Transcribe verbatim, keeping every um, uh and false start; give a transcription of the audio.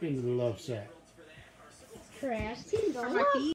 into the love sack. Trash. Keep going. My feet.